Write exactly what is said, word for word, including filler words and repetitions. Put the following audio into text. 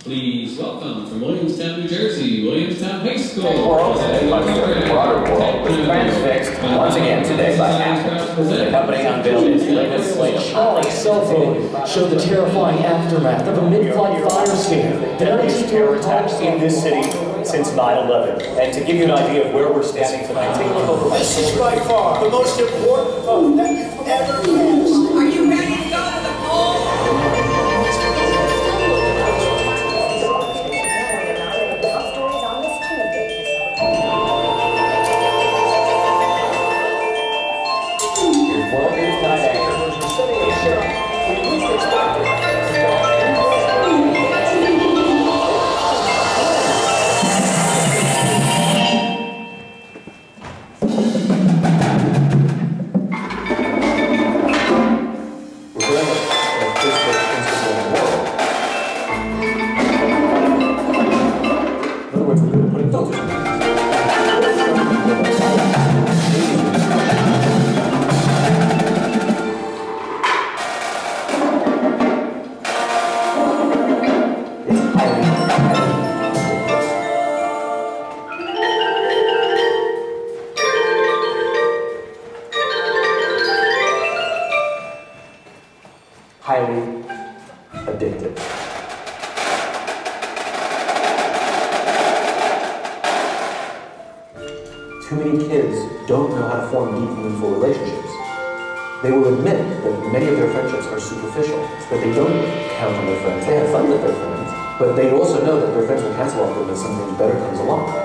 Please welcome from Williamstown, New Jersey, Williamstown High School. World today, much of the broader world was transfixed once again today by Apple. The company unveiled its latest slate. Starlink cell phone showed the terrifying aftermath of a mid-flight fire scare. The deadliest terror attacks in this city since nine eleven. And to give you an idea of where we're standing tonight, take a look over my This is by far the most important vote that you've ever passed. Are you ready to go to the polls? World News Tonight anchor, setting a show we least expected. We're doing it in the first instance in the world. In other words, we're going to put filters in it. Highly addictive. Too many kids don't know how to form deep, meaningful relationships. They will admit that many of their friendships are superficial, that they don't count on their friends. They have fun with their friends, but they also know that their friends will cancel off them as something better comes along.